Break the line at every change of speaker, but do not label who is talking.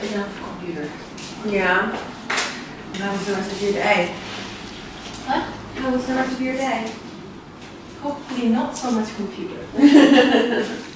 enough computer.
Yeah. And how was the rest of your day?
What?
How was the rest of your day?
Hopefully not so much computer.